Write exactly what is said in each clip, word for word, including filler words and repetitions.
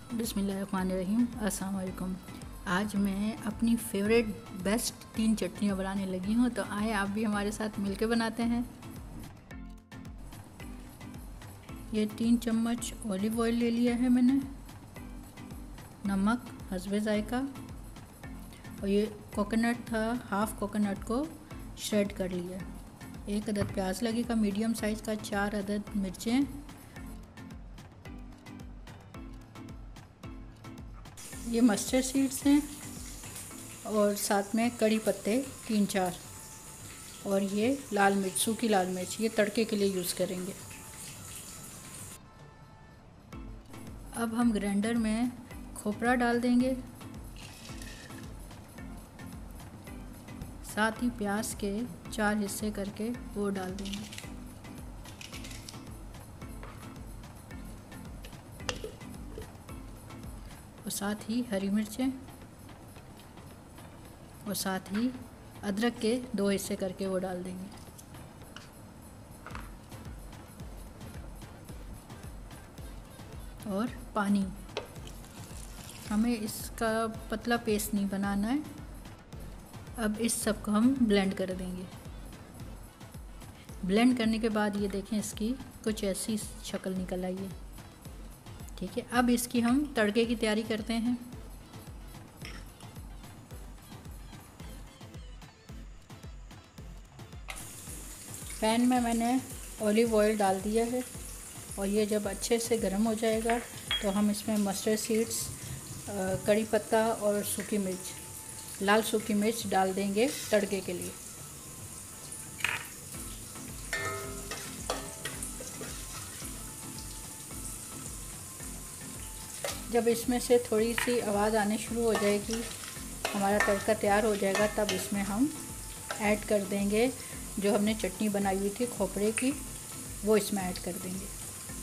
बिस्मिल्लाहिर्रहमानिर्रहीम। अस्सलाम वालेकुम। आज मैं अपनी फेवरेट बेस्ट तीन चटनियाँ बनाने लगी हूँ, तो आए आप भी हमारे साथ मिलके बनाते हैं। ये तीन चम्मच ऑलिव ऑयल ले लिया है मैंने, नमक हस्बे ज़ायका, और ये कोकोनट था, हाफ़ कोकोनट को श्रेड कर लिया। एक अदद प्याज लगेगा मीडियम साइज़ का, चार अदद मिर्चें, ये मस्टर्ड सीड्स हैं, और साथ में कड़ी पत्ते तीन चार, और ये लाल मिर्च, सूखी लाल मिर्च, ये तड़के के लिए यूज़ करेंगे। अब हम ग्राइंडर में खोपरा डाल देंगे, साथ ही प्याज के चार हिस्से करके वो डाल देंगे। और साथ ही हरी मिर्चें, और साथ ही अदरक के दो हिस्से करके वो डाल देंगे। और पानी, हमें इसका पतला पेस्ट नहीं बनाना है। अब इस सब को हम ब्लेंड कर देंगे। ब्लेंड करने के बाद ये देखें, इसकी कुछ ऐसी शक्ल निकल आई है। ठीक है, अब इसकी हम तड़के की तैयारी करते हैं। पैन में मैंने ऑलिव ऑयल डाल दिया है, और ये जब अच्छे से गर्म हो जाएगा तो हम इसमें मस्टर्ड सीड्स, कड़ी पत्ता और सूखी मिर्च, लाल सूखी मिर्च डाल देंगे तड़के के लिए। जब इसमें से थोड़ी सी आवाज़ आने शुरू हो जाएगी, हमारा तड़का तैयार हो जाएगा, तब इसमें हम ऐड कर देंगे जो हमने चटनी बनाई हुई थी खोपरे की, वो इसमें ऐड कर देंगे।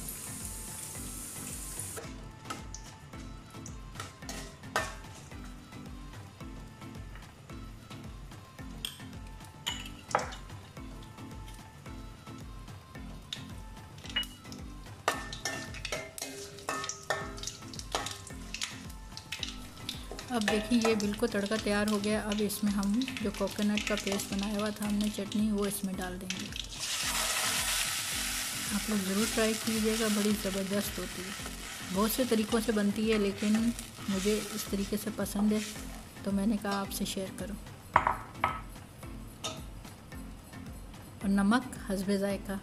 अब देखिए, ये बिल्कुल तड़का तैयार हो गया। अब इसमें हम जो कोकोनट का पेस्ट बनाया हुआ था हमने चटनी, वो इसमें डाल देंगे। आप लोग ज़रूर ट्राई कीजिएगा, बड़ी ज़बरदस्त होती है। बहुत से तरीक़ों से बनती है, लेकिन मुझे इस तरीके से पसंद है, तो मैंने कहा आपसे शेयर करूं। और नमक हस्बे ज़ायका।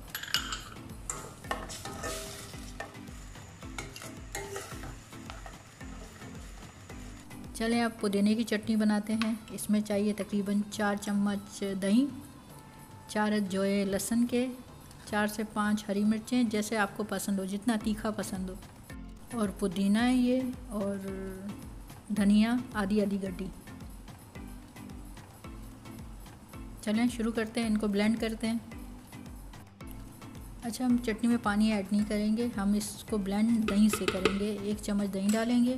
चलें अब पुदीने की चटनी बनाते हैं। इसमें चाहिए तकरीबन चार चम्मच दही, चार जोए लहसुन के, चार से पाँच हरी मिर्चें, जैसे आपको पसंद हो, जितना तीखा पसंद हो, और पुदीना है ये, और धनिया आधी आधी गड्डी। चलें शुरू करते हैं, इनको ब्लेंड करते हैं। अच्छा, हम चटनी में पानी ऐड नहीं करेंगे, हम इसको ब्लेंड दही से करेंगे। एक चम्मच दही डालेंगे,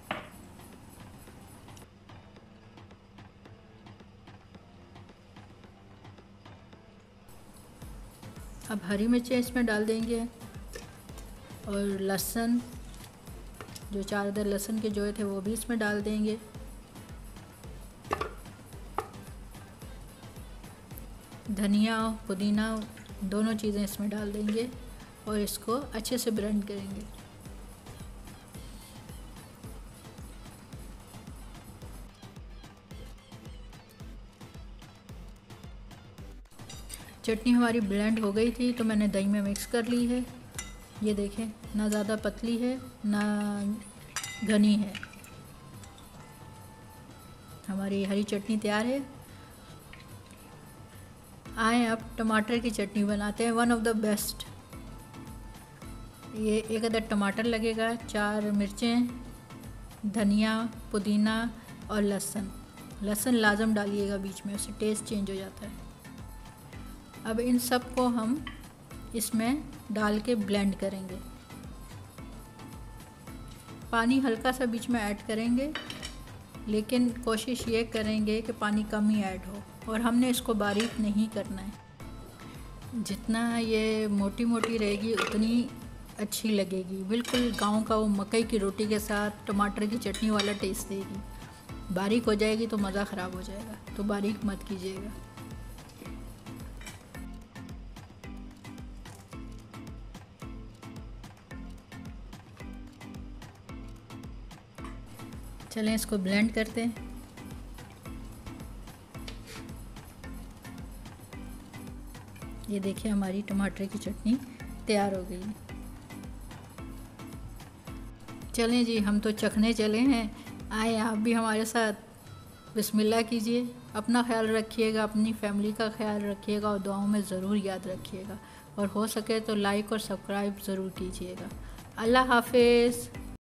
अब हरी मिर्चें इसमें डाल देंगे, और लहसुन, जो चार अदर लहसुन के जोए थे वो भी इसमें डाल देंगे। धनिया पुदीना दोनों चीज़ें इसमें डाल देंगे, और इसको अच्छे से ब्लेंड करेंगे। चटनी हमारी ब्लेंड हो गई थी, तो मैंने दही में मिक्स कर ली है। ये देखें, ना ज़्यादा पतली है ना घनी है। हमारी हरी चटनी तैयार है। आए अब टमाटर की चटनी बनाते हैं, वन ऑफ द बेस्ट। ये एक अदर टमाटर लगेगा, चार मिर्चें, धनिया पुदीना और लहसुन। लहसुन लाजम डालिएगा बीच में, उससे टेस्ट चेंज हो जाता है। अब इन सब को हम इसमें डाल के ब्लेंड करेंगे। पानी हल्का सा बीच में ऐड करेंगे, लेकिन कोशिश ये करेंगे कि पानी कम ही ऐड हो, और हमने इसको बारीक नहीं करना है। जितना ये मोटी मोटी रहेगी उतनी अच्छी लगेगी। बिल्कुल गांव का वो मकई की रोटी के साथ टमाटर की चटनी वाला टेस्ट देगी। बारीक हो जाएगी तो मज़ा ख़राब हो जाएगा, तो बारीक मत कीजिएगा। चलें इसको ब्लेंड करते हैं। ये देखिए हमारी टमाटर की चटनी तैयार हो गई। चलें जी, हम तो चखने चले हैं, आए आप भी हमारे साथ बिस्मिल्लाह कीजिए। अपना ख्याल रखिएगा, अपनी फैमिली का ख्याल रखिएगा और दुआओं में ज़रूर याद रखिएगा। और हो सके तो लाइक और सब्सक्राइब ज़रूर कीजिएगा। अल्लाह हाफिज़।